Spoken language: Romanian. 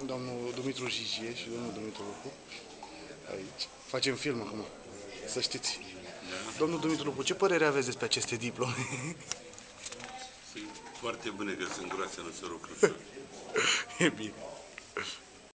domnul Dumitru Jijie și domnul Dumitru Lupu. Aici. Facem film acum, să știți. Da? Domnul Dumitru Lupu, ce părere aveți despre aceste diplome? Sunt foarte bune că sunt groase, nu se rog. E bine.